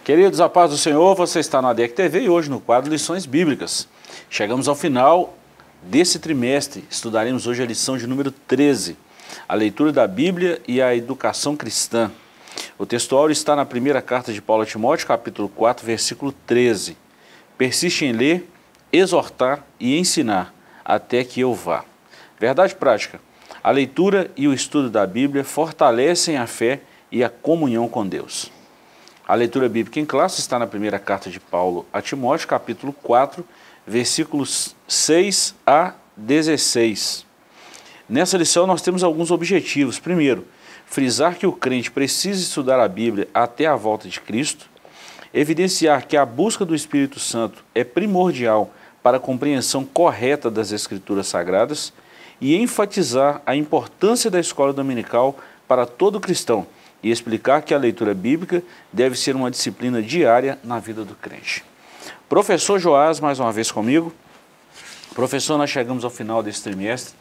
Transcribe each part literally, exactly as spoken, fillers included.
Queridos, a paz do Senhor, você está na A D E C T V e hoje no quadro Lições Bíblicas. Chegamos ao final desse trimestre, estudaremos hoje a lição de número treze, a leitura da Bíblia e a educação cristã. O textuário está na primeira carta de Paulo a Timóteo, capítulo quatro, versículo treze. Persiste em ler, exortar e ensinar, até que eu vá. Verdade prática, a leitura e o estudo da Bíblia fortalecem a fé e a comunhão com Deus. A leitura bíblica em classe está na primeira carta de Paulo a Timóteo, capítulo quatro, versículos seis a dezesseis. Nessa lição nós temos alguns objetivos. Primeiro, frisar que o crente precisa estudar a Bíblia até a volta de Cristo, evidenciar que a busca do Espírito Santo é primordial para a compreensão correta das Escrituras Sagradas e enfatizar a importância da escola dominical para todo cristão, e explicar que a leitura bíblica deve ser uma disciplina diária na vida do crente. Professor Joás, mais uma vez comigo. Professor, nós chegamos ao final desse trimestre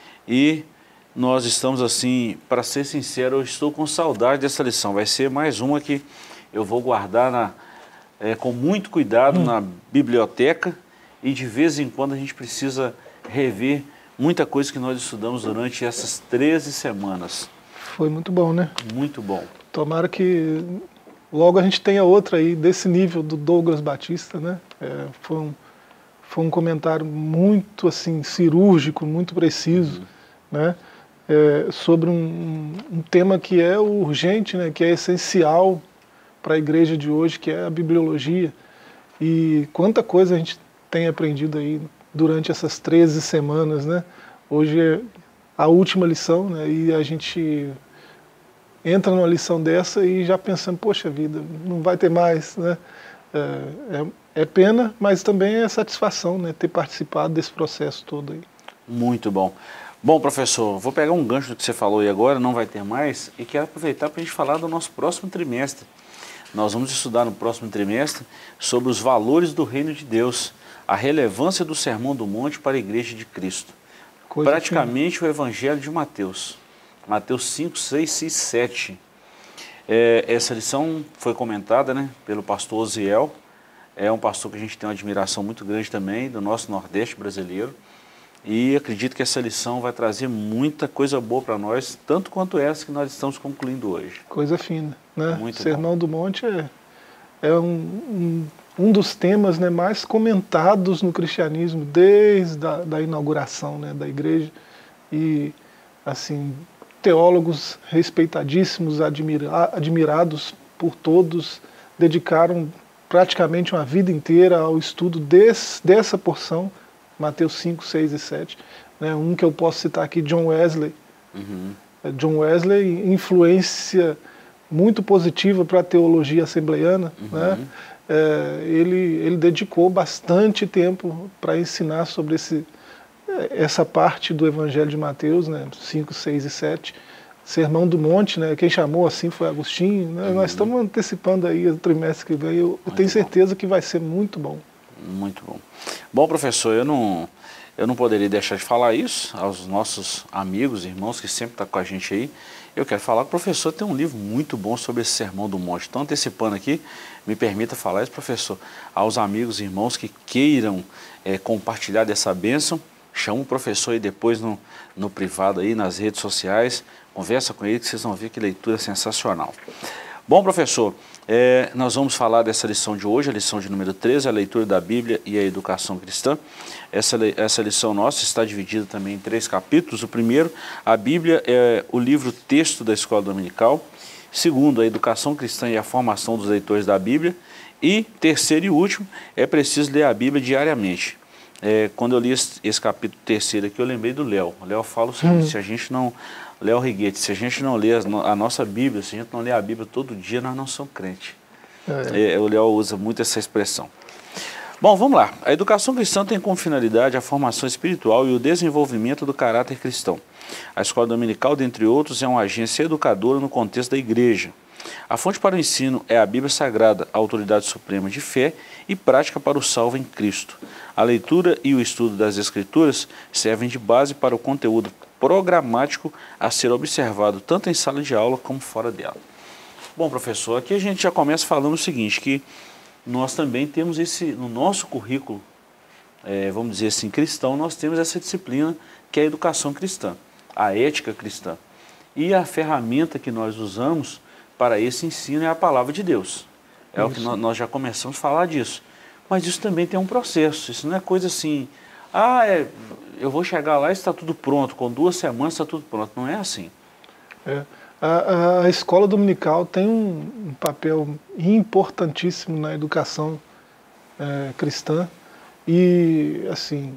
e nós estamos assim, para ser sincero, eu estou com saudade dessa lição. Vai ser mais uma que eu vou guardar na, é, com muito cuidado hum. na biblioteca, e de vez em quando a gente precisa rever muita coisa que nós estudamos durante essas treze semanas. Foi muito bom, né? Muito bom. Tomara que logo a gente tenha outra aí desse nível do Douglas Batista, né? É, foi, um, foi um comentário muito assim cirúrgico, muito preciso, uhum. né? É, sobre um, um tema que é urgente, né? Que é essencial para a igreja de hoje, que é a bibliologia. E quanta coisa a gente tem aprendido aí durante essas treze semanas, né? Hoje é a última lição, né? E a gente entra numa lição dessa e já pensando, poxa vida, não vai ter mais, né? É, é, é pena, mas também é satisfação, né? Ter participado desse processo todo aí. Muito bom. Bom, professor, vou pegar um gancho do que você falou e agora, não vai ter mais, e quero aproveitar para a gente falar do nosso próximo trimestre. Nós vamos estudar no próximo trimestre sobre os valores do reino de Deus, a relevância do Sermão do Monte para a Igreja de Cristo. Coisa Praticamente que... o Evangelho de Mateus. Mateus cinco, seis e sete. É, essa lição foi comentada, né, pelo pastor Osiel. É um pastor que a gente tem uma admiração muito grande também, do nosso Nordeste brasileiro. E acredito que essa lição vai trazer muita coisa boa para nós, tanto quanto essa que nós estamos concluindo hoje. Coisa fina, né? Muito Sermão bom. do Monte é, é um, um, um dos temas, né, mais comentados no cristianismo desde a da inauguração, né, da igreja. E, assim, teólogos respeitadíssimos, admira, admirados por todos, dedicaram praticamente uma vida inteira ao estudo desse, dessa porção, Mateus cinco, seis e sete. Né, um que eu posso citar aqui, John Wesley. Uhum. John Wesley, influência muito positiva para a teologia assembleiana. Uhum. Né? É, ele, ele dedicou bastante tempo para ensinar sobre esse, essa parte do Evangelho de Mateus, né? cinco, seis e sete. Sermão do Monte, né? Quem chamou assim foi Agostinho. Né? Uhum. Nós estamos antecipando aí o trimestre que vem. Eu, eu tenho certeza bom. que vai ser muito bom. Muito bom. Bom, professor, eu não, eu não poderia deixar de falar isso aos nossos amigos, irmãos que sempre estão com a gente aí. Eu quero falar que o professor tem um livro muito bom sobre esse Sermão do Monte. Então, antecipando aqui, me permita falar isso, professor, aos amigos e irmãos que queiram é, compartilhar dessa bênção, chama o professor aí depois no, no privado, aí nas redes sociais, conversa com ele que vocês vão ver que leitura sensacional. Bom, professor, é, nós vamos falar dessa lição de hoje, a lição de número treze, a leitura da Bíblia e a educação cristã. Essa, essa lição nossa está dividida também em três capítulos. O primeiro, a Bíblia é o livro texto da escola dominical. Segundo, a educação cristã e a formação dos leitores da Bíblia. E terceiro e último, é preciso ler a Bíblia diariamente. É, quando eu li esse, esse capítulo terceiro aqui, eu lembrei do Léo. O Léo fala o seguinte, hum. se a gente não... Léo Riguete, se a gente não lê a nossa Bíblia, se a gente não lê a Bíblia todo dia, nós não somos crentes. É. É, o Léo usa muito essa expressão. Bom, vamos lá. A educação cristã tem como finalidade a formação espiritual e o desenvolvimento do caráter cristão. A escola dominical, dentre outros, é uma agência educadora no contexto da igreja. A fonte para o ensino é a Bíblia Sagrada, a autoridade suprema de fé e prática para o salvo em Cristo. A leitura e o estudo das Escrituras servem de base para o conteúdo programático a ser observado tanto em sala de aula como fora dela. Bom, professor, aqui a gente já começa falando o seguinte, que nós também temos esse, no nosso currículo, é, vamos dizer assim, cristão, nós temos essa disciplina que é a educação cristã, a ética cristã. E a ferramenta que nós usamos para esse ensino é a palavra de Deus. É isso. O que nós, nós já começamos a falar disso. Mas isso também tem um processo, isso não é coisa assim, ah, é, eu vou chegar lá e está tudo pronto, com duas semanas está tudo pronto. Não é assim. É. A, a escola dominical tem um, um papel importantíssimo na educação é, cristã e, assim,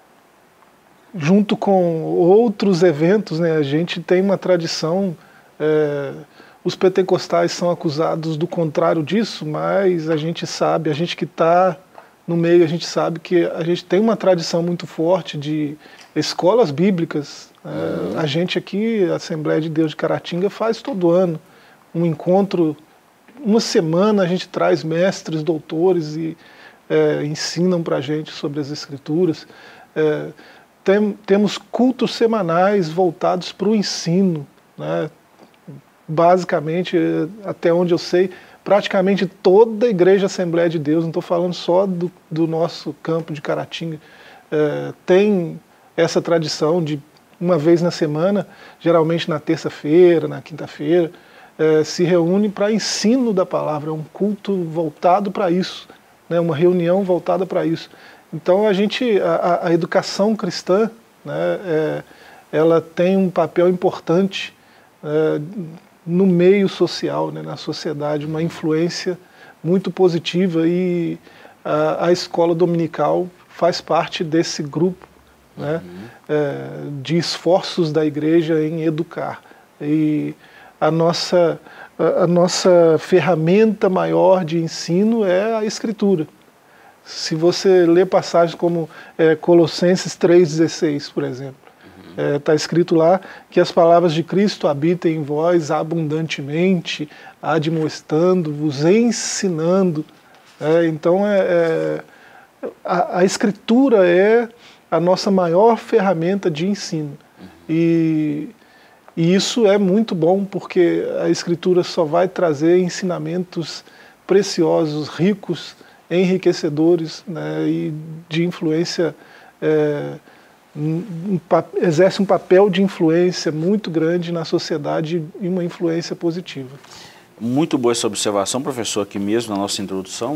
junto com outros eventos, né, a gente tem uma tradição, é, os pentecostais são acusados do contrário disso, mas a gente sabe, a gente que está no meio, a gente sabe que a gente tem uma tradição muito forte de escolas bíblicas. É, a gente aqui, a Assembleia de Deus de Caratinga, faz todo ano um encontro, uma semana a gente traz mestres, doutores e é, ensinam para a gente sobre as Escrituras. É, tem, temos cultos semanais voltados para o ensino, né? Basicamente, até onde eu sei, praticamente toda a Igreja Assembleia de Deus, não estou falando só do, do nosso campo de Caratinga, é, tem essa tradição de uma vez na semana, geralmente na terça-feira, na quinta-feira, é, se reúne para ensino da palavra, é um culto voltado para isso, né, uma reunião voltada para isso. Então a gente, a, a educação cristã, né, é, ela tem um papel importante é, no meio social, né, na sociedade, uma influência muito positiva e a, a escola dominical faz parte desse grupo, né, uhum. é, de esforços da igreja em educar. E a nossa, a, a nossa ferramenta maior de ensino é a Escritura. Se você lê passagens como é, Colossenses três dezesseis, por exemplo, está uhum. é, escrito lá que as palavras de Cristo habitem em vós abundantemente, admoestando-vos, ensinando. É, então, é, é, a, a Escritura é a nossa maior ferramenta de ensino. E, e isso é muito bom, porque a Escritura só vai trazer ensinamentos preciosos, ricos, enriquecedores, né, e de influência, é, um, um, exerce um papel de influência muito grande na sociedade e uma influência positiva. Muito boa essa observação, professor, aqui mesmo na nossa introdução.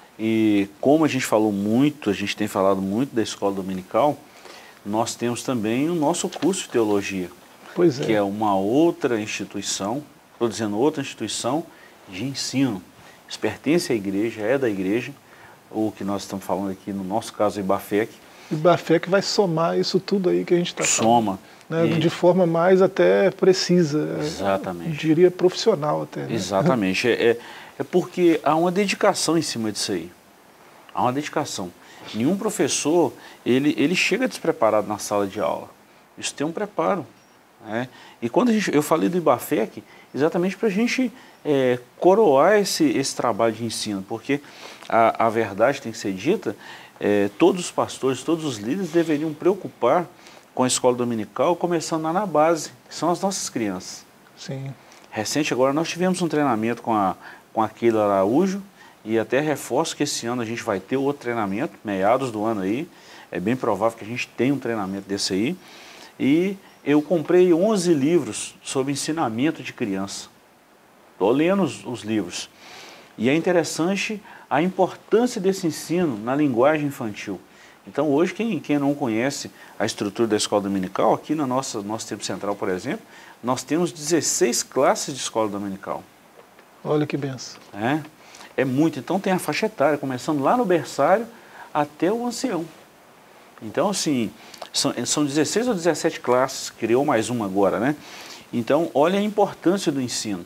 E como a gente falou muito, a gente tem falado muito da escola dominical, nós temos também o nosso curso de teologia, pois é. que é uma outra instituição, estou dizendo outra instituição de ensino. Isso pertence à igreja, é da igreja, o que nós estamos falando aqui, no nosso caso, o IBAFEC. O IBAFEC vai somar isso tudo aí que a gente está falando. Soma. Né, e... de forma mais até precisa. Exatamente. Eu diria profissional até. Né? Exatamente. É, é, é porque há uma dedicação em cima disso aí. Há uma dedicação. Nenhum professor, ele, ele chega despreparado na sala de aula. Isso tem um preparo. Né? E quando a gente, eu falei do IBAFEC, exatamente para a gente é, coroar esse, esse trabalho de ensino, porque a, a verdade tem que ser dita, é, todos os pastores, todos os líderes deveriam preocupar com a escola dominical, começando lá na base, que são as nossas crianças. Sim. Recente agora nós tivemos um treinamento com a, com a Keila Araújo, e até reforço que esse ano a gente vai ter outro treinamento, meados do ano aí, é bem provável que a gente tenha um treinamento desse aí, e eu comprei onze livros sobre ensinamento de criança. Estou lendo os, os livros. E é interessante a importância desse ensino na linguagem infantil. Então hoje, quem, quem não conhece a estrutura da escola dominical, aqui no nosso, nosso tempo central, por exemplo, nós temos dezesseis classes de escola dominical. Olha que benção. É, é muito. Então tem a faixa etária, começando lá no berçário até o ancião. Então, assim, são, são dezesseis ou dezessete classes, criou mais uma agora, né? Então, olha a importância do ensino.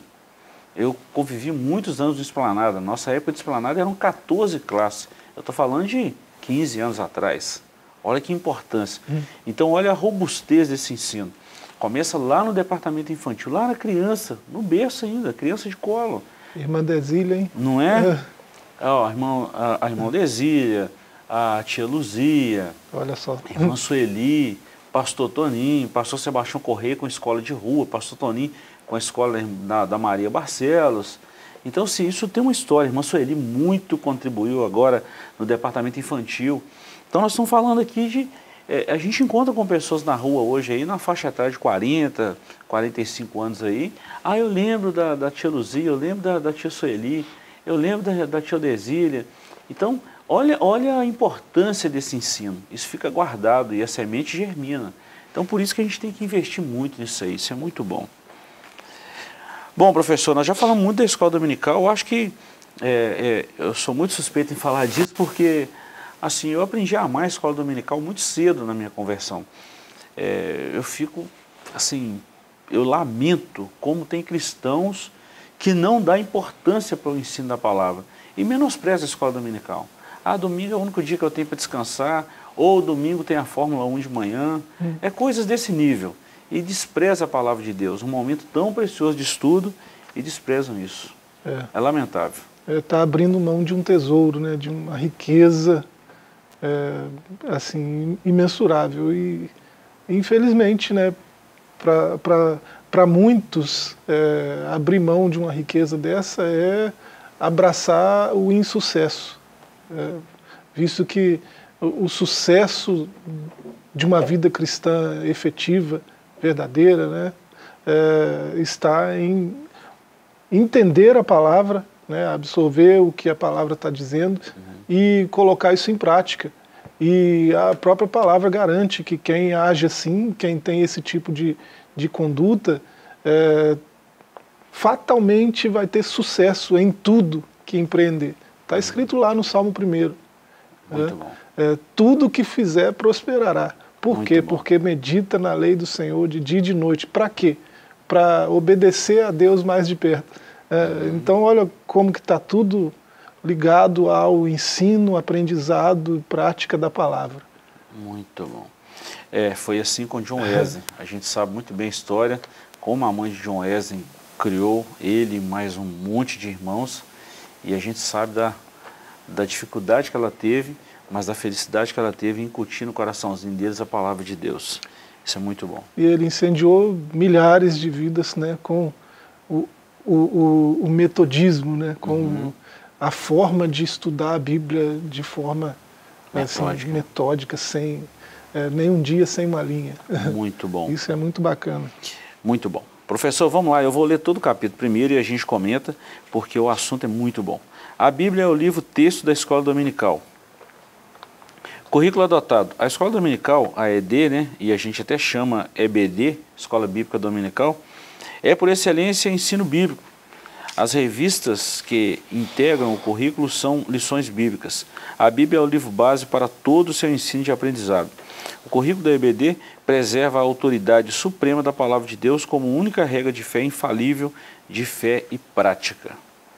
Eu convivi muitos anos no Esplanada. Nossa época de Esplanada eram quatorze classes. Eu estou falando de quinze anos atrás. Olha que importância. Hum. Então, olha a robustez desse ensino. Começa lá no departamento infantil, lá na criança, no berço ainda, criança de colo. Irmã Desília, hein? Não é? é. Ó, a, irmã, a, a irmã Desília, a tia Luzia, olha só. a irmã Sueli, pastor Toninho, pastor Sebastião Corrêa com escola de rua, pastor Toninho com a escola da, da Maria Barcelos. Então, sim, isso tem uma história. A irmã Sueli muito contribuiu agora no departamento infantil. Então, nós estamos falando aqui de... É, a gente encontra com pessoas na rua hoje, aí, na faixa etária de quarenta, quarenta e cinco anos aí. Ah, eu lembro da, da tia Luzia, eu lembro da, da tia Sueli, eu lembro da, da tia Odesília. Então, olha, olha a importância desse ensino. Isso fica guardado e a semente germina. Então, por isso que a gente tem que investir muito nisso aí. Isso é muito bom. Bom, professor, nós já falamos muito da escola dominical. Eu acho que é, é, eu sou muito suspeito em falar disso porque, assim, eu aprendi a amar a escola dominical muito cedo na minha conversão. É, eu fico, assim, eu lamento como tem cristãos que não dão importância para o ensino da palavra e menospreza a escola dominical. Ah, domingo é o único dia que eu tenho para descansar, ou domingo tem a Fórmula um de manhã. Hum. É coisas desse nível. E despreza a palavra de Deus, um momento tão precioso de estudo, e desprezam isso. É, é lamentável. Está abrindo mão de um tesouro, né, de uma riqueza é, assim, imensurável. E, infelizmente, né, para muitos, é, abrir mão de uma riqueza dessa é abraçar o insucesso. É, visto que o, o sucesso de uma vida cristã efetiva, verdadeira, né, é, está em entender a palavra, né, absorver o que a palavra está dizendo uhum. e colocar isso em prática. E a própria palavra garante que quem age assim, quem tem esse tipo de, de conduta, é, fatalmente vai ter sucesso em tudo que empreender. Está escrito lá no Salmo primeiro. Muito né? bom. É, tudo que fizer prosperará. Por Muito quê? Bom. Porque medita na lei do Senhor de dia e de noite. Para quê? Para obedecer a Deus mais de perto. É, uhum. Então, olha como que está tudo ligado ao ensino, aprendizado e prática da palavra. Muito bom. É, foi assim com John Wesley. A gente sabe muito bem a história, como a mãe de John Wesley criou ele e mais um monte de irmãos. E a gente sabe da, da dificuldade que ela teve, mas da felicidade que ela teve em incutir no coraçãozinho deles a palavra de Deus. Isso é muito bom. E ele incendiou milhares de vidas, né, com o, o, o, o metodismo, né, com uhum. a forma de estudar a Bíblia de forma metódica, assim, metódica sem é, nem um dia sem uma linha. Muito bom. Isso é muito bacana. Muito bom. Professor, vamos lá, eu vou ler todo o capítulo primeiro e a gente comenta, porque o assunto é muito bom. A Bíblia é o livro texto da escola dominical. Currículo adotado. A escola dominical, a E D, né, e a gente até chama E B D, Escola Bíblica Dominical, é por excelência ensino bíblico. As revistas que integram o currículo são lições bíblicas. A Bíblia é o livro base para todo o seu ensino de aprendizado. O currículo da E B D preserva a autoridade suprema da palavra de Deus como única regra de fé infalível, de fé e prática.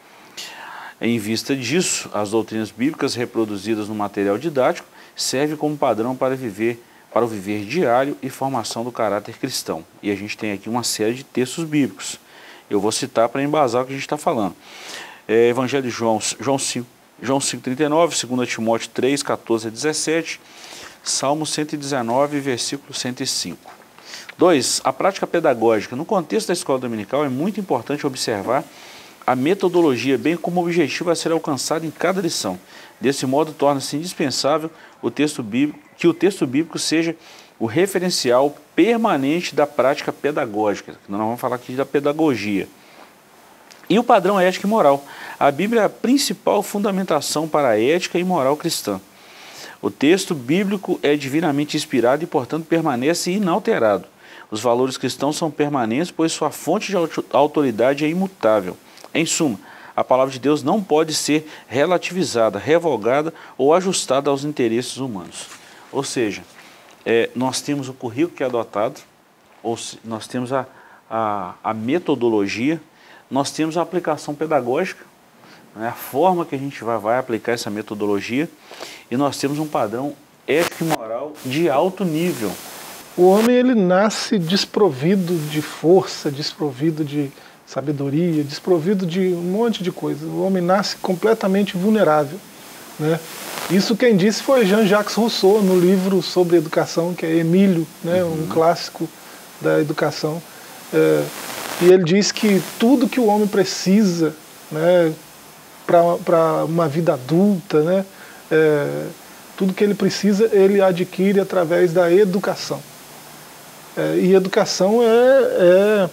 Em vista disso, as doutrinas bíblicas reproduzidas no material didático servem como padrão para, viver, para o viver diário e formação do caráter cristão. E a gente tem aqui uma série de textos bíblicos. Eu vou citar para embasar o que a gente está falando. É, Evangelho de João, João cinco, João cinco, trinta e nove, dois Timóteo três, quatorze a dezessete, Salmo cento e dezenove, versículo cento e cinco. dois. A prática pedagógica. No contexto da escola dominical é muito importante observar a metodologia, bem como o objetivo a ser alcançado em cada lição. Desse modo, torna-se indispensável o texto bíblico, que o texto bíblico seja o referencial permanente da prática pedagógica. Nós vamos falar aqui da pedagogia. E o padrão ético e moral. A Bíblia é a principal fundamentação para a ética e moral cristã. O texto bíblico é divinamente inspirado e, portanto, permanece inalterado. Os valores cristãos são permanentes, pois sua fonte de autoridade é imutável. Em suma, a palavra de Deus não pode ser relativizada, revogada ou ajustada aos interesses humanos. Ou seja, é, nós temos o currículo que é adotado, ou se, nós temos a, a, a metodologia, nós temos a aplicação pedagógica, né, a forma que a gente vai, vai aplicar essa metodologia, e nós temos um padrão ético e moral de alto nível. O homem ele nasce desprovido de força, desprovido de sabedoria, desprovido de um monte de coisa. O homem nasce completamente vulnerável, né? Isso quem disse foi Jean-Jacques Rousseau, no livro sobre educação, que é Emílio, né? Uhum. Um clássico da educação. É, e ele diz que tudo que o homem precisa, né, para uma vida adulta, né, é, tudo que ele precisa, ele adquire através da educação. É, e educação é, é,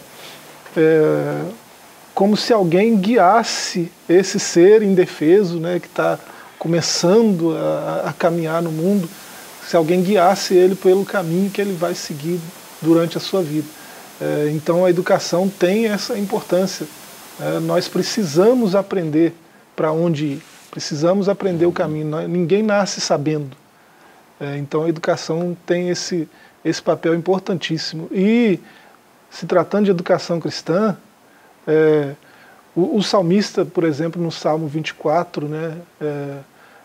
é como se alguém guiasse esse ser indefeso, né, que está começando a, a caminhar no mundo, se alguém guiasse ele pelo caminho que ele vai seguir durante a sua vida. É, então a educação tem essa importância. É, nós precisamos aprender para onde ir, precisamos aprender o caminho, nós, ninguém nasce sabendo. É, então a educação tem esse, esse papel importantíssimo. E, se tratando de educação cristã, é, o, o salmista, por exemplo, no Salmo vinte e quatro, né, é,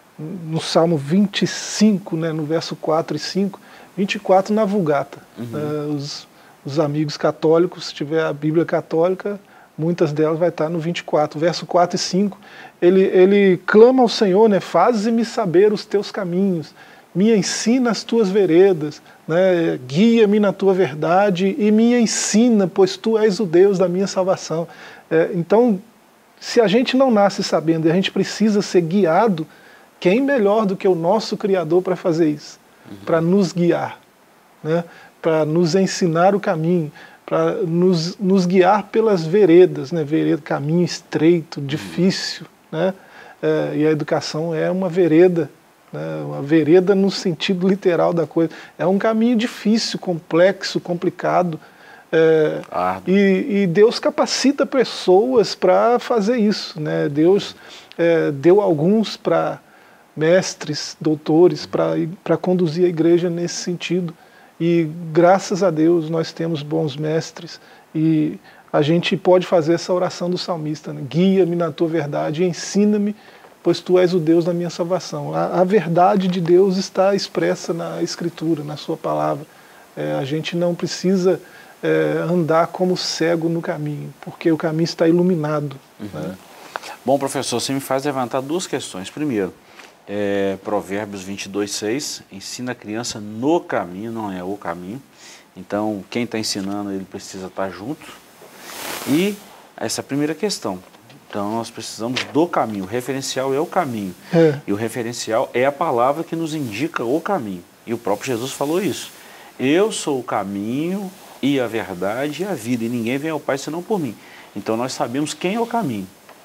no Salmo vinte e cinco, né, no verso quatro e cinco, vinte e quatro na Vulgata. Uhum. É, os, os amigos católicos, se tiver a Bíblia católica, muitas delas vai estar no vinte e quatro, verso quatro e cinco, ele, ele clama ao Senhor, né, faze-me saber os teus caminhos, me ensina as tuas veredas, né, guia-me na tua verdade e me ensina, pois tu és o Deus da minha salvação. É, então, se a gente não nasce sabendo e a gente precisa ser guiado, quem melhor do que o nosso Criador para fazer isso? Uhum. Para nos guiar, né, para nos ensinar o caminho, para nos, nos guiar pelas veredas, né, vereda, caminho estreito, difícil, né, é, e a educação é uma vereda, né, uma vereda no sentido literal da coisa, é um caminho difícil, complexo, complicado, é, e, e Deus capacita pessoas para fazer isso, né, Deus é, deu alguns para mestres, doutores, para conduzir a igreja nesse sentido. E graças a Deus nós temos bons mestres e a gente pode fazer essa oração do salmista, né? Guia-me na tua verdade e ensina-me, pois tu és o Deus da minha salvação. A, a verdade de Deus está expressa na Escritura, na sua palavra. É, a gente não precisa é, andar como cego no caminho, porque o caminho está iluminado. Uhum. Né? Bom, professor, você me faz levantar duas questões. Primeiro, É, Provérbios vinte e dois, seis, ensina a criança no caminho, não é o caminho. Então, quem está ensinando, ele precisa estar junto. E essa é a primeira questão. Então, nós precisamos do caminho. O referencial é o caminho. É. E o referencial é a palavra que nos indica o caminho. E o próprio Jesus falou isso. Eu sou o caminho e a verdade e a vida, e ninguém vem ao Pai senão por mim. Então, nós sabemos quem é o caminho.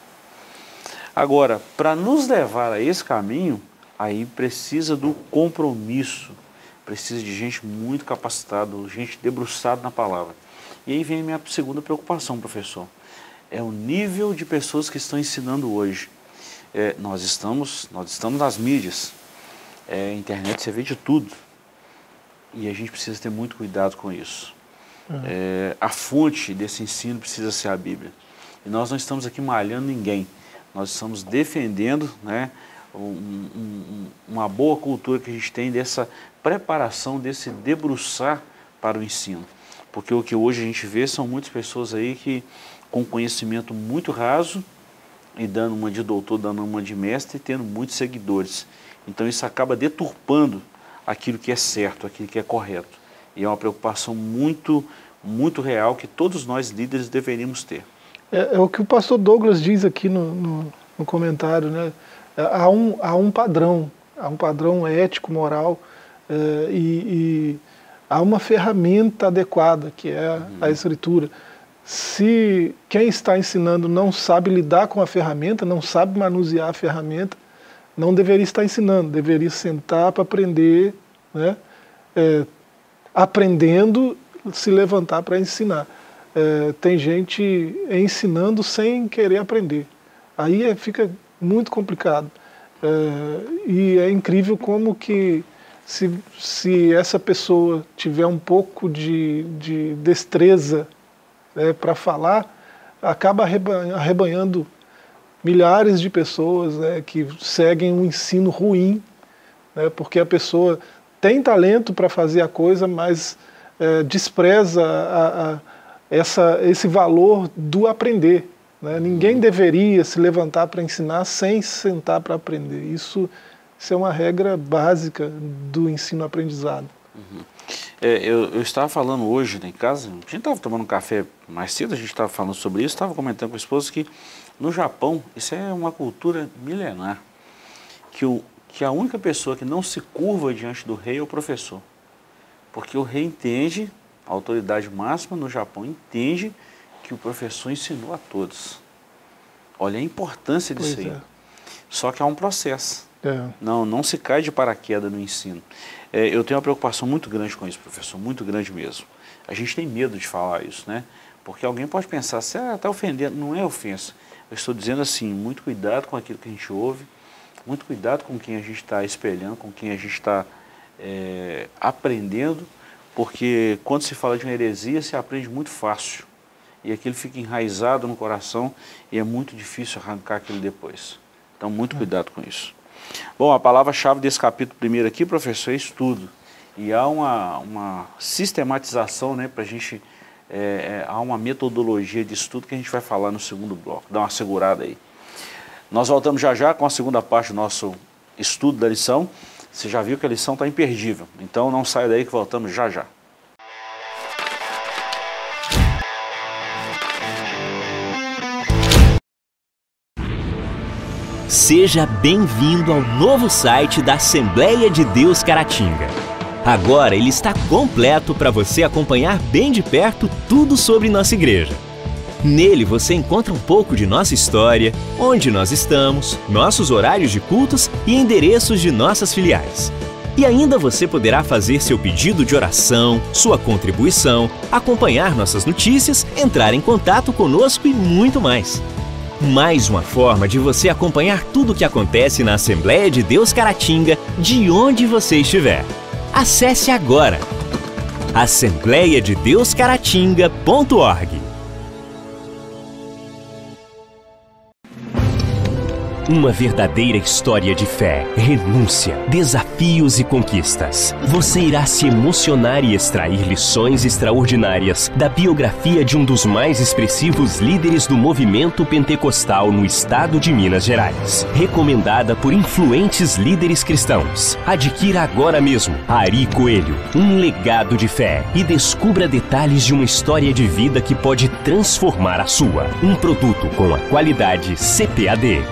Agora, para nos levar a esse caminho, aí precisa do compromisso, precisa de gente muito capacitada, gente debruçada na palavra. E aí vem a minha segunda preocupação, professor, é o nível de pessoas que estão ensinando hoje. É, nós, estamos, nós estamos nas mídias, é, internet você vê de tudo, e a gente precisa ter muito cuidado com isso. Uhum. É, a fonte desse ensino precisa ser a Bíblia, e nós não estamos aqui malhando ninguém. Nós estamos defendendo, né, um, um, uma boa cultura que a gente tem dessa preparação, desse debruçar para o ensino. Porque o que hoje a gente vê são muitas pessoas aí que com conhecimento muito raso e dando uma de doutor, dando uma de mestre e tendo muitos seguidores. Então isso acaba deturpando aquilo que é certo, aquilo que é correto. E é uma preocupação muito, muito real que todos nós líderes deveríamos ter. É, é o que o pastor Douglas diz aqui no, no, no comentário, né? Há um, há um padrão, há um padrão ético, moral, é, e, e há uma ferramenta adequada, que é a, a Escritura. Se quem está ensinando não sabe lidar com a ferramenta, não sabe manusear a ferramenta, não deveria estar ensinando, deveria sentar para aprender, né? É, aprendendo, se levantar para ensinar. É, tem gente ensinando sem querer aprender. Aí é, fica muito complicado. É, e é incrível como que se, se essa pessoa tiver um pouco de, de destreza, né, para falar, acaba arrebanhando milhares de pessoas, né, que seguem um ensino ruim, né, porque a pessoa tem talento para fazer a coisa, mas é, despreza a, a Essa, esse valor do aprender. Né? Ninguém deveria se levantar para ensinar sem sentar para aprender. Isso, isso é uma regra básica do ensino-aprendizado. Uhum. É, eu, eu estava falando hoje né, em casa, a gente estava tomando um café mais cedo, a gente estava falando sobre isso, estava comentando com a esposa que no Japão, isso é uma cultura milenar, que, o, que a única pessoa que não se curva diante do rei é o professor. Porque o rei entende, a autoridade máxima no Japão entende que o professor ensinou a todos. Olha a importância disso aí. É. Só que há um processo. É. Não, não se cai de paraquedas no ensino. É, eu tenho uma preocupação muito grande com isso, professor, muito grande mesmo. A gente tem medo de falar isso, né? Porque alguém pode pensar, você ah, está ofendendo. Não é ofensa. Eu estou dizendo assim, muito cuidado com aquilo que a gente ouve, muito cuidado com quem a gente está espelhando, com quem a gente está é, aprendendo, porque quando se fala de uma heresia, se aprende muito fácil. E aquilo fica enraizado no coração e é muito difícil arrancar aquilo depois. Então, muito cuidado com isso. Bom, a palavra-chave desse capítulo primeiro aqui, professor, é estudo. E há uma, uma sistematização, né, para a gente, é, é, há uma metodologia de estudo que a gente vai falar no segundo bloco. Dá uma segurada aí. Nós voltamos já já com a segunda parte do nosso estudo da lição. Você já viu que a lição está imperdível. Então não saia daí que voltamos já já. Seja bem-vindo ao novo site da Assembleia de Deus Caratinga. Agora ele está completo para você acompanhar bem de perto tudo sobre nossa igreja. Nele você encontra um pouco de nossa história, onde nós estamos, nossos horários de cultos e endereços de nossas filiais. E ainda você poderá fazer seu pedido de oração, sua contribuição, acompanhar nossas notícias, entrar em contato conosco e muito mais. Mais uma forma de você acompanhar tudo o que acontece na Assembleia de Deus Caratinga, de onde você estiver. Acesse agora assembleia de deus caratinga ponto org. Uma verdadeira história de fé, renúncia, desafios e conquistas. Você irá se emocionar e extrair lições extraordinárias da biografia de um dos mais expressivos líderes do movimento pentecostal no estado de Minas Gerais. Recomendada por influentes líderes cristãos. Adquira agora mesmo Ari Coelho, um legado de fé, e descubra detalhes de uma história de vida que pode transformar a sua. Um produto com a qualidade C P A D.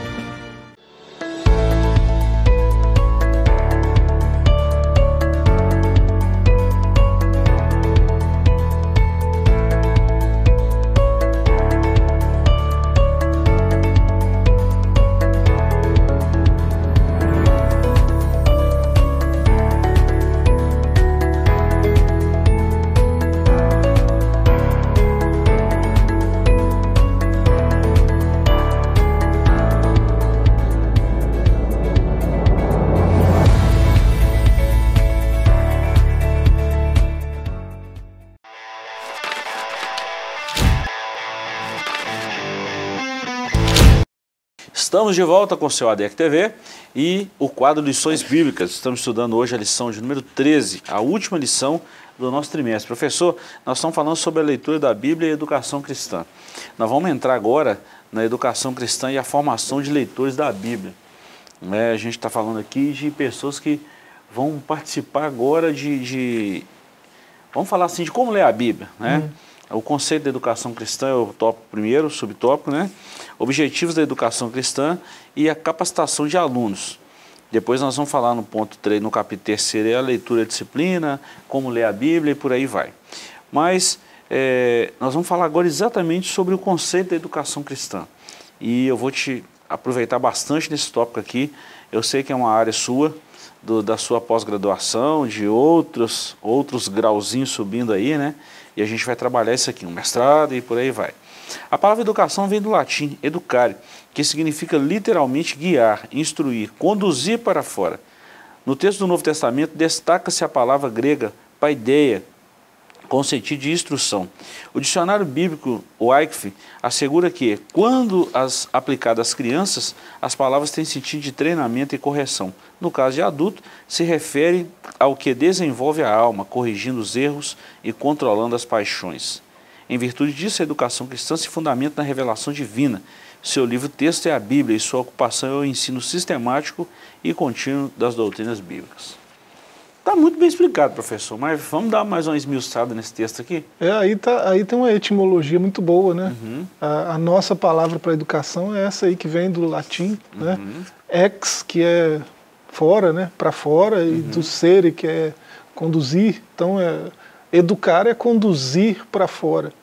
Estamos de volta com o seu A D E C T V e o quadro Lições Bíblicas. Estamos estudando hoje a lição de número treze, a última lição do nosso trimestre. Professor, nós estamos falando sobre a leitura da Bíblia e a educação cristã. Nós vamos entrar agora na educação cristã e a formação de leitores da Bíblia. É, a gente está falando aqui de pessoas que vão participar agora de, de... Vamos falar assim, de como ler a Bíblia, né? Hum. O conceito da educação cristã é o tópico primeiro, subtópico, né? Objetivos da educação cristã e a capacitação de alunos. Depois nós vamos falar no ponto três, no capítulo terceiro, é a leitura e a disciplina, como ler a Bíblia e por aí vai. Mas é, nós vamos falar agora exatamente sobre o conceito da educação cristã. E eu vou te aproveitar bastante nesse tópico aqui. Eu sei que é uma área sua, do, da sua pós-graduação, de outros, outros grauzinhos subindo aí, né? E a gente vai trabalhar isso aqui, um mestrado e por aí vai. A palavra educação vem do latim, educare, que significa literalmente guiar, instruir, conduzir para fora. No texto do Novo Testamento destaca-se a palavra grega paideia, com sentido de instrução. O dicionário bíblico, o I C F, assegura que, quando as aplicadas às crianças, as palavras têm sentido de treinamento e correção. No caso de adulto, se refere ao que desenvolve a alma, corrigindo os erros e controlando as paixões. Em virtude disso, a educação cristã se fundamenta na revelação divina. Seu livro-texto é a Bíblia e sua ocupação é o ensino sistemático e contínuo das doutrinas bíblicas. Está muito bem explicado, professor, mas vamos dar mais uma esmiuçada nesse texto aqui? É, aí, tá, aí tem uma etimologia muito boa, né? Uhum. A, a nossa palavra para educação é essa aí que vem do latim, Uhum. né? Ex, que é fora, né? Para fora, uhum. e do sere, que é conduzir. Então, é, educar é conduzir para fora.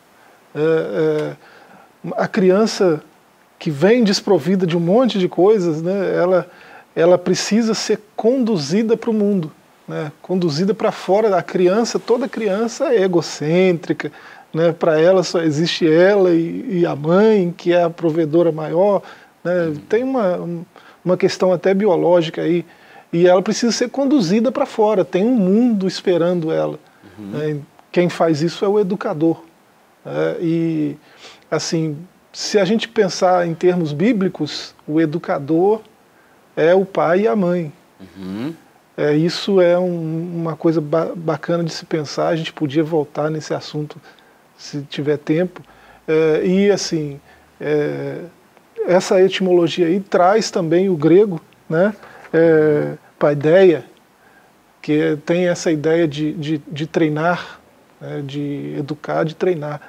É, é, a criança que vem desprovida de um monte de coisas, né? Ela, ela precisa ser conduzida para o mundo. Né, conduzida para fora da criança. Toda criança é egocêntrica, né, para ela só existe ela e, e a mãe, que é a provedora maior, né, uhum. Tem uma, uma questão até biológica aí, e ela precisa ser conduzida para fora, tem um mundo esperando ela. Uhum. Né, quem faz isso é o educador. Né, e assim, se a gente pensar em termos bíblicos, o educador é o pai e a mãe. Uhum. É, isso é um, uma coisa ba bacana de se pensar, a gente podia voltar nesse assunto se tiver tempo. É, e assim, é, essa etimologia aí traz também o grego, né, é, paideia, que tem essa ideia de, de, de treinar, né, de educar, de treinar.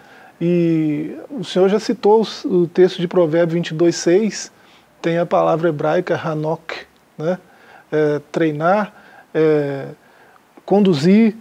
E o senhor já citou o, o texto de Provérbios vinte e dois, seis, tem a palavra hebraica hanok, né, é, treinar, É, conduzir,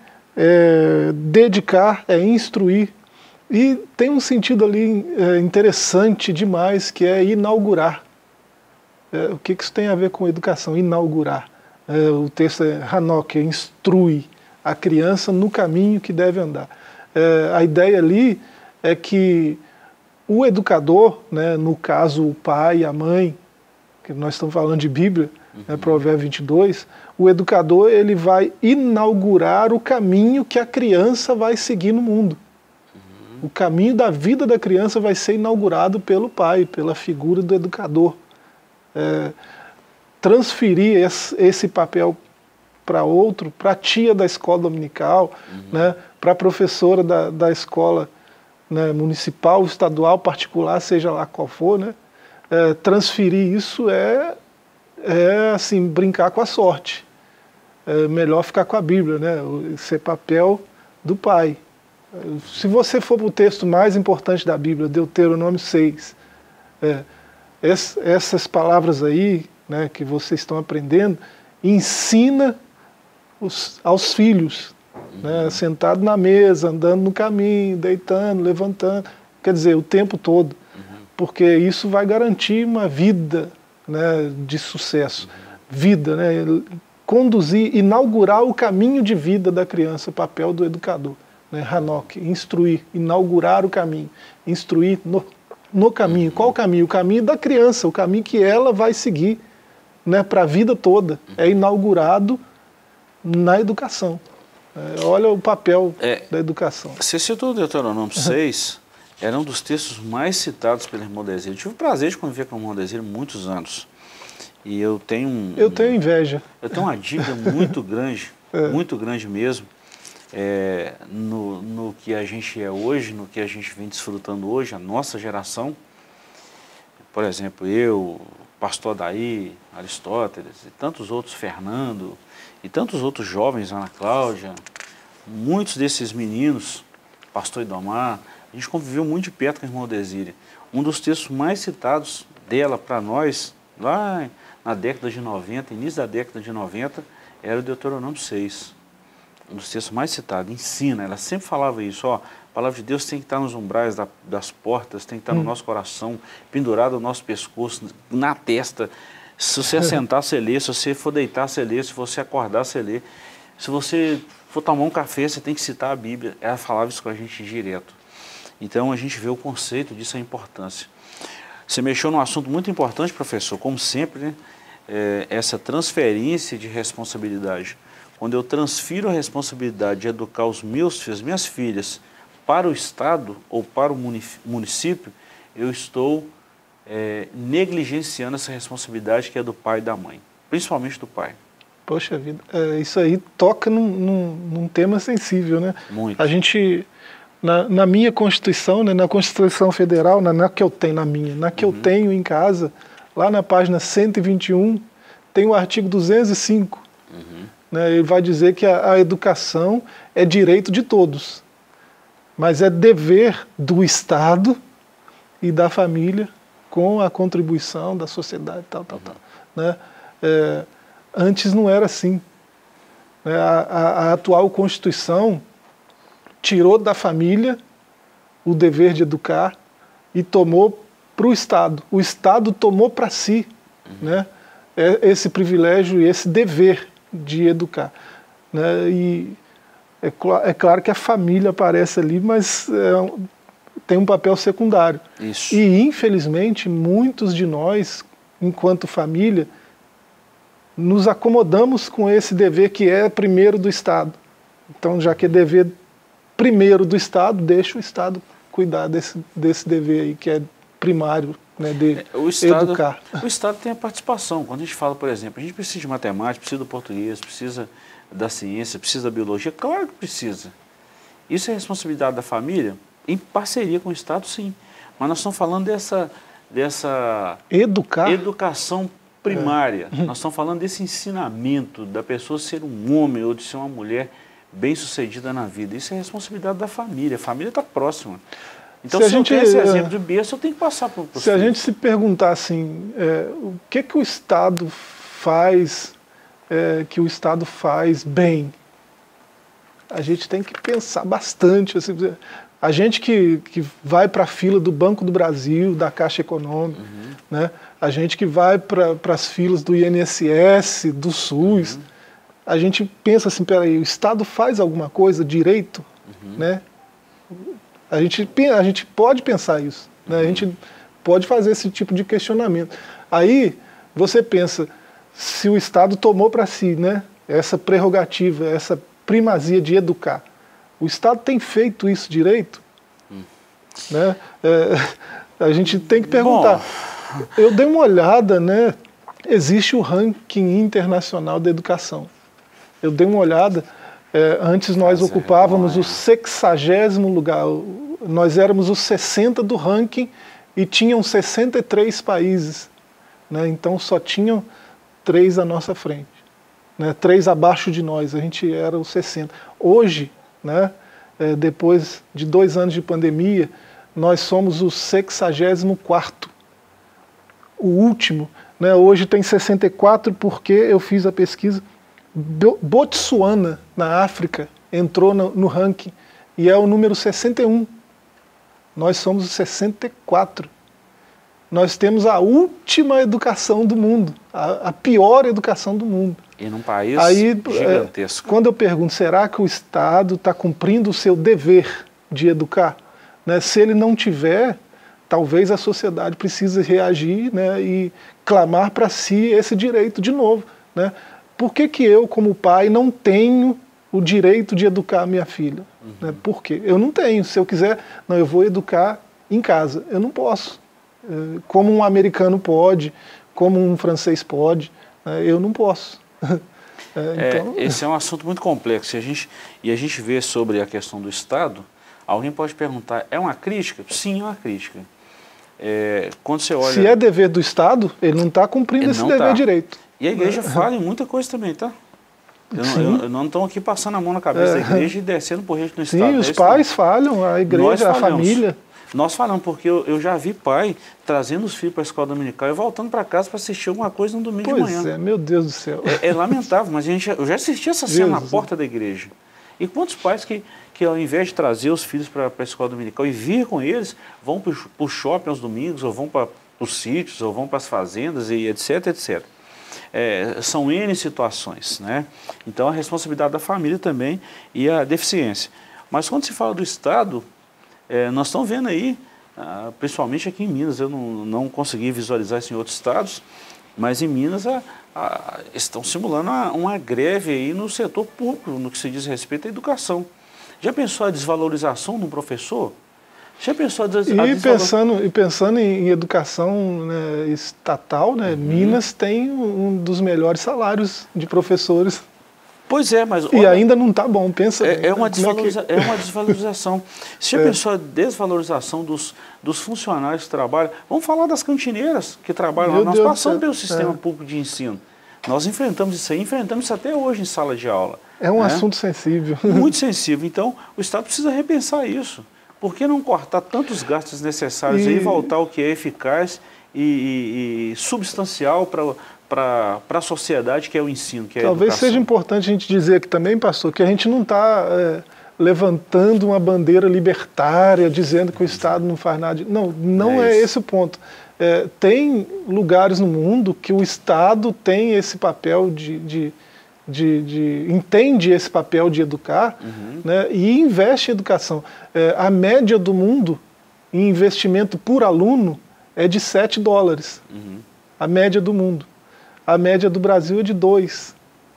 é, dedicar, é instruir. E tem um sentido ali é, interessante demais, que é inaugurar. É, o que, que isso tem a ver com educação? Inaugurar. É, o texto é Hanok, é instrui a criança no caminho que deve andar. É, a ideia ali é que o educador, né, no caso o pai e a mãe, que nós estamos falando de Bíblia, uhum. né, Provérbios vinte e dois, o educador ele vai inaugurar o caminho que a criança vai seguir no mundo. Uhum. O caminho da vida da criança vai ser inaugurado pelo pai, pela figura do educador. É, transferir esse, esse papel para outro, para a tia da escola dominical, uhum. né, para a professora da, da escola, né, municipal, estadual, particular, seja lá qual for, né, é, transferir isso é, é assim, brincar com a sorte. É melhor ficar com a Bíblia, né? Esse é papel do pai. Se você for para o texto mais importante da Bíblia, Deuteronômio seis, é, essas palavras aí, né, que vocês estão aprendendo, ensina os, aos filhos, uhum. né, sentado na mesa, andando no caminho, deitando, levantando, quer dizer, o tempo todo, uhum. porque isso vai garantir uma vida, né, de sucesso, uhum. vida, né, conduzir, inaugurar o caminho de vida da criança, o papel do educador, né, Hanok, instruir, inaugurar o caminho, instruir no, no caminho. Uhum. Qual o caminho? O caminho da criança, o caminho que ela vai seguir, né, para a vida toda, uhum. é inaugurado na educação. É, olha o papel é, da educação. Você citou o Deuteronômio seis, era um dos textos mais citados pelo irmão Desílio. Tive o prazer de conviver com o irmão Desílio muitos anos. E eu tenho um, Eu tenho inveja. Eu tenho uma dívida muito grande, é. muito grande mesmo, é, no, no que a gente é hoje, no que a gente vem desfrutando hoje, a nossa geração. Por exemplo, eu, pastor Daí, Aristóteles, e tantos outros, Fernando, e tantos outros jovens, Ana Cláudia, muitos desses meninos, pastor Idomar, a gente conviveu muito de perto com a irmã Desília. Um dos textos mais citados dela para nós, lá na década de noventa, início da década de noventa, era o Deuteronômio seis. Um dos textos mais citados, ensina, ela sempre falava isso, ó, a palavra de Deus tem que estar nos umbrais da, das portas, tem que estar hum. no nosso coração, pendurado no nosso pescoço, na testa. Se você sentar, você lê, se você for deitar, você lê, se você acordar, você lê. Se você for tomar um café, você tem que citar a Bíblia. Ela falava isso com a gente direto. Então a gente vê o conceito disso, a importância. Você mexeu num assunto muito importante, professor, como sempre, né? É, essa transferência de responsabilidade. Quando eu transfiro a responsabilidade de educar os meus filhos, as minhas filhas, para o Estado ou para o município, eu estou é, negligenciando essa responsabilidade que é do pai e da mãe, principalmente do pai. Poxa vida, é, isso aí toca num, num, num tema sensível, né? Muito. A gente... Na, na minha Constituição, né, na Constituição Federal, na, na que eu tenho, na minha, na que uhum. eu tenho em casa, lá na página cento e vinte e um, tem o artigo duzentos e cinco, uhum. né? Ele vai dizer que a, a educação é direito de todos, mas é dever do Estado e da família com a contribuição da sociedade, tal, tal, tal, né? É, antes não era assim. Né? A, a, a atual Constituição tirou da família o dever de educar e tomou para o Estado. O Estado tomou para si, uhum. né, esse privilégio e esse dever de educar. Né? E é, cl é claro que a família aparece ali, mas é, tem um papel secundário. Isso. E, infelizmente, muitos de nós, enquanto família, nos acomodamos com esse dever que é primeiro do Estado. Então, já que é dever primeiro do Estado, deixa o Estado cuidar desse, desse dever aí, que é primário, né, de o Estado, educar. O Estado tem a participação. Quando a gente fala, por exemplo, a gente precisa de matemática, precisa do português, precisa da ciência, precisa da biologia, claro que precisa. Isso é responsabilidade da família, em parceria com o Estado, sim. Mas nós estamos falando dessa, dessa educar. educação primária. É. Nós estamos falando desse ensinamento da pessoa ser um homem ou de ser uma mulher bem-sucedida na vida. Isso é responsabilidade da família. A família está próxima. Então, se, se a gente, eu tenho esse exemplo de berço, eu tenho que passar para o Se filho. a gente se perguntar assim, é, o que, que o Estado faz, é, que o Estado faz bem, a gente tem que pensar bastante. Assim, a gente que, que vai para a fila do Banco do Brasil, da Caixa Econômica, uhum. né, a gente que vai para as filas do I N S S, do SUS, uhum. a gente pensa assim, peraí, o Estado faz alguma coisa direito? Uhum. Né? A gente, a gente pode pensar isso, né? Uhum. A gente pode fazer esse tipo de questionamento. Aí você pensa, se o Estado tomou para si, né, essa prerrogativa, essa primazia de educar, o Estado tem feito isso direito? Uhum. Né? É, a gente tem que perguntar. Bom. Eu dei uma olhada, né? Existe o ranking internacional da educação. Eu dei uma olhada, é, antes nós Nossa, ocupávamos é. o sexagésimo lugar, nós éramos os sessenta do ranking e tinham sessenta e três países, né? Então só tinham três à nossa frente, né? Três abaixo de nós, a gente era os sessenta. Hoje, né, é, depois de dois anos de pandemia, nós somos o sexagésimo quarto, o último, né? Hoje tem sessenta e quatro porque eu fiz a pesquisa. Botsuana, na África, entrou no, no ranking e é o número sessenta e um. Nós somos o sessenta e quatro. Nós temos a última educação do mundo, a, a pior educação do mundo. E num país Aí, gigantesco. É, quando eu pergunto, será que o Estado está cumprindo o seu dever de educar? Né? Se ele não tiver, talvez a sociedade precise reagir, né, e clamar para si esse direito de novo, né? Por que que eu, como pai, não tenho o direito de educar a minha filha? Uhum. Né? Por quê? Eu não tenho. Se eu quiser, não, eu vou educar em casa. Eu não posso. Como um americano pode, como um francês pode, eu não posso. É, então... é, esse é um assunto muito complexo. E a gente, e a gente vê sobre a questão do Estado, alguém pode perguntar, é uma crítica? Sim, é uma crítica. É, quando você olha... Se é dever do Estado, ele não está cumprindo ele esse dever tá. direito. E a igreja fala em muita coisa também, tá? Eu, eu, eu não estou aqui passando a mão na cabeça é. da igreja e descendo por gente no Estado. Sim, os pais falham, a igreja, a família. Nós falamos, porque eu, eu já vi pai trazendo os filhos para a escola dominical e voltando para casa para assistir alguma coisa no domingo pois de manhã. Pois é, meu Deus do céu. É, é lamentável, mas a gente, eu já assisti essa cena Deus na porta Deus. da igreja. E quantos pais que, que ao invés de trazer os filhos para a escola dominical e vir com eles, vão para o shopping aos domingos, ou vão para os sítios, ou vão para as fazendas, e etc, etcétera. É, são N situações, né? Então a responsabilidade da família também e a deficiência. Mas quando se fala do Estado, é, nós estamos vendo aí, ah, principalmente aqui em Minas, eu não, não consegui visualizar isso em outros estados, mas em Minas a, a, estão simulando uma, uma greve aí no setor público, no que se diz respeito à educação. Já pensou a desvalorização de um professor? Já pensou a des e, pensando, e pensando em, em educação, né, estatal, né, uhum. Minas tem um dos melhores salários de professores. Pois é, mas... E olha, ainda não está bom, pensa... É, é, uma desvaloriza é, que... é uma desvalorização. Você já é. pensou a desvalorização dos, dos funcionários que trabalham? Vamos falar das cantineiras que trabalham Meu lá. Nós Deus passamos pelo sistema é. público de ensino. Nós enfrentamos isso aí, enfrentamos isso até hoje em sala de aula. É um né? assunto sensível. Muito sensível. Então, o Estado precisa repensar isso. Por que não cortar tantos gastos necessários e, e voltar ao que é eficaz e, e, e substancial para a sociedade, que é o ensino, que é a Talvez educação. seja importante a gente dizer aqui também, pastor, que a gente não está é, levantando uma bandeira libertária, dizendo que o Estado não faz nada. Não, não é, é esse o ponto. É, tem lugares no mundo que o Estado tem esse papel de, de, de, de entende esse papel de educar, uhum. né, e investe em educação. É, a média do mundo em investimento por aluno é de sete dólares. Uhum. A média do mundo. A média do Brasil é de dois.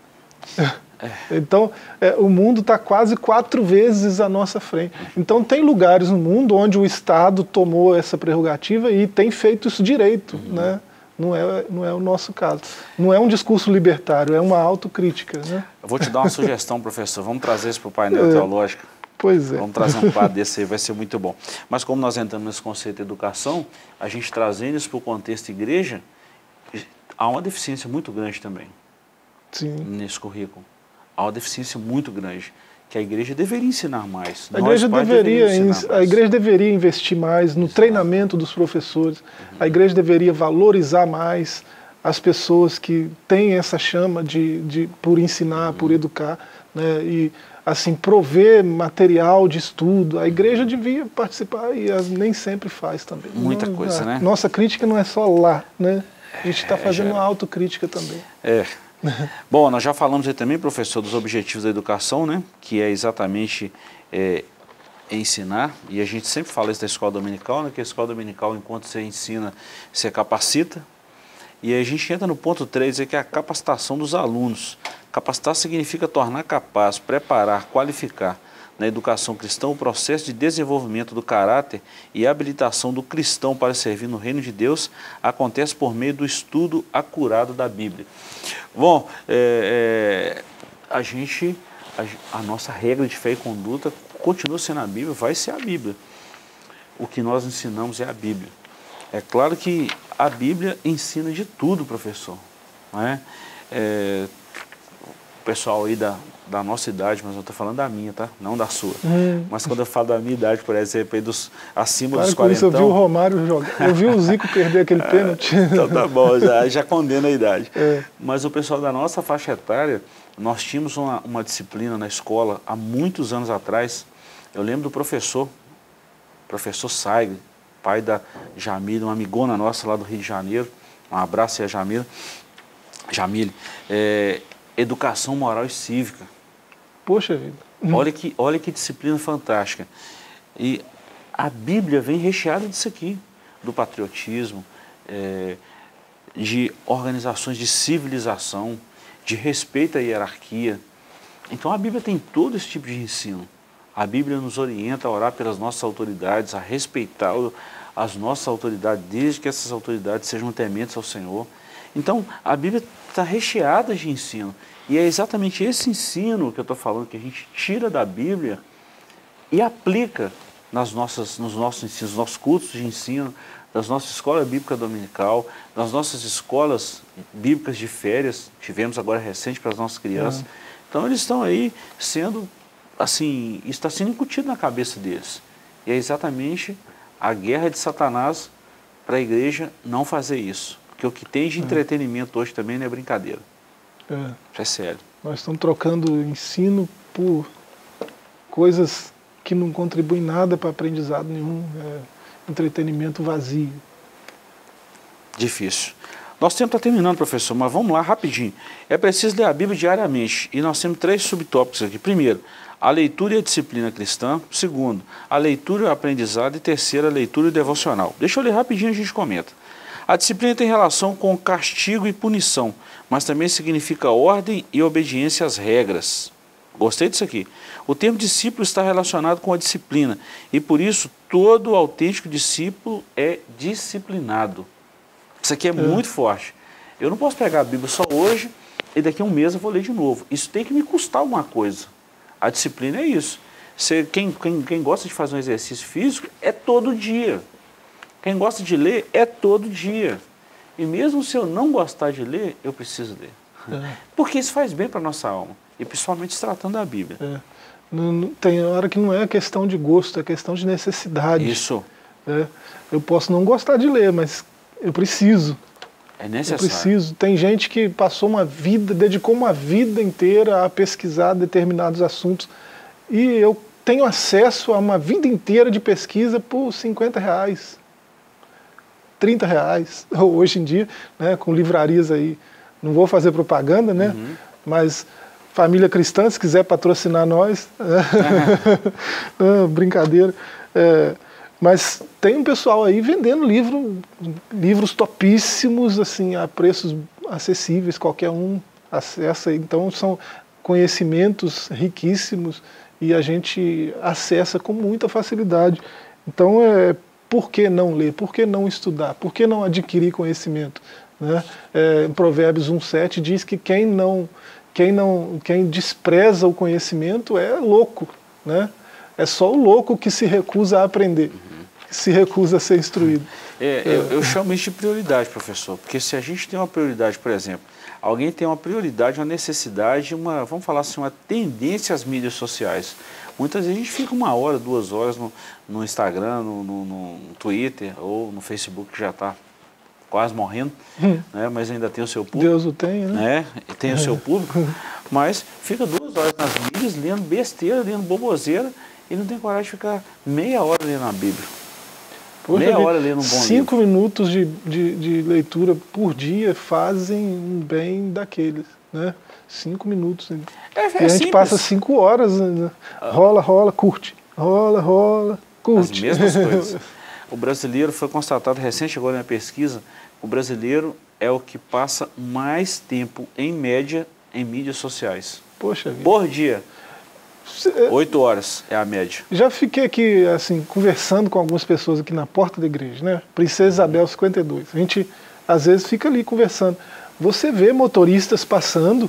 Então, é, o mundo está quase quatro vezes à nossa frente. Então, tem lugares no mundo onde o Estado tomou essa prerrogativa e tem feito isso direito. Uhum. Né? Não é, não é o nosso caso. Não é um discurso libertário, é uma autocrítica. Né? Eu vou te dar uma sugestão, professor. Vamos trazer isso para o painel é, teológico. Pois é. Vamos trazer um quadro desse aí, vai ser muito bom. Mas como nós entramos nesse conceito de educação, a gente trazendo isso para o contexto igreja, há uma deficiência muito grande também. Sim. Nesse currículo. Há uma deficiência muito grande, que a igreja deveria ensinar mais. A igreja, deveria, a igreja deveria investir mais no Exato. treinamento dos professores, uhum. a igreja deveria valorizar mais as pessoas que têm essa chama de, de, por ensinar, uhum. por educar, né, e assim, prover material de estudo. A igreja devia participar e as, nem sempre faz também. Muita não, coisa, a, né? Nossa crítica não é só lá, né? A gente está fazendo é, uma autocrítica também. É. Bom, nós já falamos aí também, professor, dos objetivos da educação, né? Que é exatamente é, ensinar, e a gente sempre fala isso da escola dominical, né? Que a escola dominical, enquanto você ensina, você capacita. E aí a gente entra no ponto três, que é a capacitação dos alunos. Capacitar significa tornar capaz, preparar, qualificar. Na educação cristã, o processo de desenvolvimento do caráter e habilitação do cristão para servir no reino de Deus acontece por meio do estudo acurado da Bíblia. Bom, é, é, a gente, a, a nossa regra de fé e conduta continua sendo a Bíblia, vai ser a Bíblia. O que nós ensinamos é a Bíblia. É claro que a Bíblia ensina de tudo, professor. Não é? É, o pessoal aí da, da nossa idade, mas eu estou falando da minha, tá? Não da sua. Hum. Mas quando eu falo da minha idade, por exemplo, aí dos, acima claro, dos quarenta. Eu vi o Romário jogar, eu vi o Zico perder aquele é, pênalti. Então tá bom, já, já condena a idade. É. Mas o pessoal da nossa faixa etária, nós tínhamos uma, uma disciplina na escola há muitos anos atrás. Eu lembro do professor, professor Saig, pai da Jamile, uma amigona nossa lá do Rio de Janeiro. Um abraço aí a Jamile. Jamile. É, Educação moral e cívica. Poxa vida. Olha que, olha que disciplina fantástica. E a Bíblia vem recheada disso aqui, do patriotismo, é, de organizações de civilização, de respeito à hierarquia. Então a Bíblia tem todo esse tipo de ensino. A Bíblia nos orienta a orar pelas nossas autoridades, a respeitar as nossas autoridades, desde que essas autoridades sejam tementes ao Senhor. Então, a Bíblia está recheada de ensino. E é exatamente esse ensino que eu estou falando, que a gente tira da Bíblia e aplica nas nossas, nos nossos ensinos, nos nossos cultos de ensino, das nossas escolas bíblicas dominical, nas nossas escolas bíblicas de férias, tivemos agora recente para as nossas crianças. Uhum. Então, eles estão aí sendo, assim, isso está sendo incutido na cabeça deles. E é exatamente a guerra de Satanás para a igreja não fazer isso. Porque o que tem de entretenimento hoje também não é brincadeira. É. Isso é sério. Nós estamos trocando ensino por coisas que não contribuem nada para aprendizado nenhum. É entretenimento vazio. Difícil. Nosso tempo está terminando, professor, mas vamos lá rapidinho. É preciso ler a Bíblia diariamente. E nós temos três subtópicos aqui. Primeiro, a leitura e a disciplina cristã. Segundo, a leitura e o aprendizado. E terceiro, a leitura e o devocional. Deixa eu ler rapidinho e a gente comenta. A disciplina tem relação com castigo e punição, mas também significa ordem e obediência às regras. Gostei disso aqui. O termo discípulo está relacionado com a disciplina, e por isso todo autêntico discípulo é disciplinado. Isso aqui é, é muito forte. Eu não posso pegar a Bíblia só hoje e daqui a um mês eu vou ler de novo. Isso tem que me custar alguma coisa. A disciplina é isso. Você, quem, quem, quem gosta de fazer um exercício físico é todo dia. Quem gosta de ler é todo dia. E mesmo se eu não gostar de ler, eu preciso ler. É. Porque isso faz bem para a nossa alma, e principalmente se tratando da Bíblia. É. Não, não, tem hora que não é questão de gosto, é questão de necessidade. Isso. É. Eu posso não gostar de ler, mas eu preciso. É necessário. Eu preciso. Tem gente que passou uma vida, dedicou uma vida inteira a pesquisar determinados assuntos, e eu tenho acesso a uma vida inteira de pesquisa por cinquenta reais, trinta reais, hoje em dia, né, com livrarias aí. Não vou fazer propaganda, né? Uhum. Mas família cristã, se quiser patrocinar nós, não, brincadeira. É, mas tem um pessoal aí vendendo livro, livros topíssimos, assim, a preços acessíveis, qualquer um acessa. Então são conhecimentos riquíssimos e a gente acessa com muita facilidade. Então, é, por que não ler? Por que não estudar? Por que não adquirir conhecimento? Né? É, em Provérbios um, sete diz que quem não, quem não, quem despreza o conhecimento é louco, né? É só o louco que se recusa a aprender, uhum. que se recusa a ser instruído. É, é. Eu, eu chamo isso de prioridade, professor, porque se a gente tem uma prioridade, por exemplo, alguém tem uma prioridade, uma necessidade, uma, vamos falar assim, uma tendência às mídias sociais. Muitas vezes a gente fica uma hora, duas horas no, no Instagram, no, no, no Twitter ou no Facebook, que já está quase morrendo, hum. né, mas ainda tem o seu público. Deus o tem, né? né? Tem é. o seu público, mas fica duas horas nas mídias, lendo besteira, lendo boboseira, e não tem coragem de ficar meia hora lendo a Bíblia. Poxa, meia hora lendo um bom cinco livro. minutos de, de, de leitura por dia fazem um bem daqueles, né? Cinco minutos. É, é e a gente simples. passa cinco horas, né? rola, rola, curte, rola, rola, curte. As mesmas coisas. O brasileiro, foi constatado recente agora na pesquisa, o brasileiro é o que passa mais tempo, em média, em mídias sociais. Poxa vida. Por dia. Oito horas é a média. Já fiquei aqui, assim, conversando com algumas pessoas aqui na porta da igreja, né? Princesa Isabel cinquenta e dois. A gente, às vezes, fica ali conversando. Você vê motoristas passando,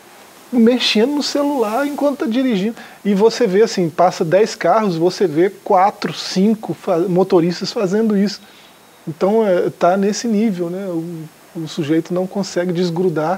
mexendo no celular enquanto está dirigindo. E você vê, assim, passa dez carros, você vê quatro, cinco motoristas fazendo isso. Então, está é, nesse nível, né? O, o sujeito não consegue desgrudar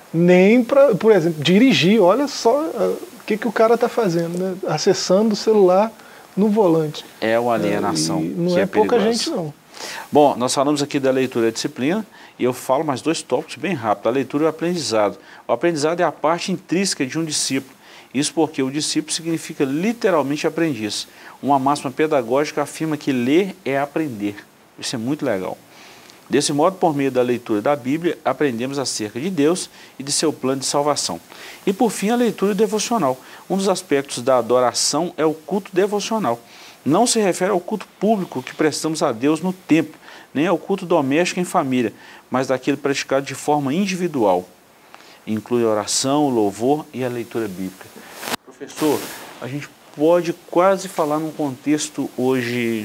nem para, por exemplo, dirigir. Olha só o que, que o cara está fazendo, né? Acessando o celular no volante. É uma alienação. É, não que é, é pouca perigosa. gente, não. Bom, nós falamos aqui da leitura e disciplina, e eu falo mais dois tópicos bem rápido, a leitura e o aprendizado. O aprendizado é a parte intrínseca de um discípulo, isso porque o discípulo significa literalmente aprendiz. Uma máxima pedagógica afirma que ler é aprender, isso é muito legal. Desse modo, por meio da leitura da Bíblia, aprendemos acerca de Deus e de seu plano de salvação. E por fim, a leitura devocional. Um dos aspectos da adoração é o culto devocional. Não se refere ao culto público que prestamos a Deus no templo, nem ao culto doméstico em família, mas daquele praticado de forma individual. Inclui a oração, o louvor e a leitura bíblica. Professor, a gente pode quase falar num contexto hoje...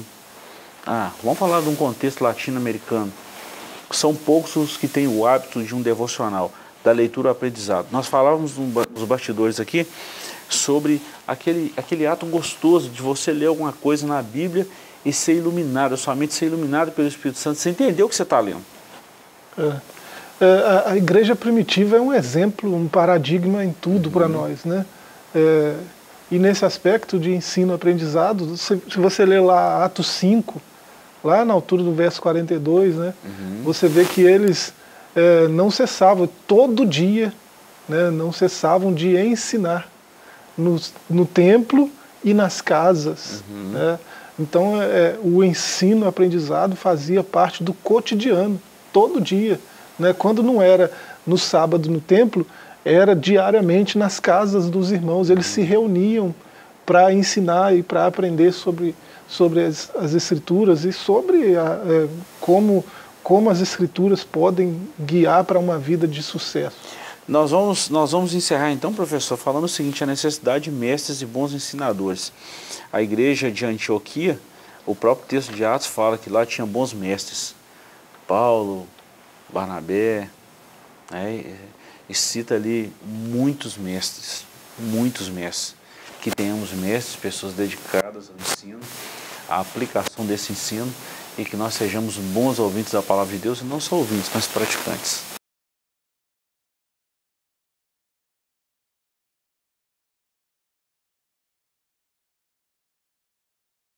Ah, vamos falar de um contexto latino-americano. São poucos os que têm o hábito de um devocional, da leitura ao aprendizado. Nós falávamos nos bastidores aqui sobre aquele, aquele ato gostoso de você ler alguma coisa na Bíblia e ser iluminado, a sua mente ser iluminada pelo Espírito Santo, você entender o que você está lendo. É. É, a, a igreja primitiva é um exemplo, um paradigma em tudo uhum. para nós, né? É, e nesse aspecto de ensino-aprendizado, se, se você ler lá Atos cinco, lá na altura do verso quarenta e dois, né, uhum. você vê que eles é, não cessavam, todo dia, né, não cessavam de ensinar no, no templo e nas casas. Uhum. Né? Então, é, o ensino-aprendizado fazia parte do cotidiano, todo dia. Né? Quando não era no sábado no templo, era diariamente nas casas dos irmãos. Eles se reuniam para ensinar e para aprender sobre, sobre as, as escrituras e sobre a, é, como, como as escrituras podem guiar para uma vida de sucesso. Nós vamos, nós vamos encerrar então, professor, falando o seguinte, a necessidade de mestres e bons ensinadores. A igreja de Antioquia, o próprio texto de Atos fala que lá tinha bons mestres. Paulo, Barnabé, né, e cita ali muitos mestres, muitos mestres. Que tenhamos mestres, pessoas dedicadas ao ensino, à aplicação desse ensino, e que nós sejamos bons ouvintes da palavra de Deus, e não só ouvintes, mas praticantes.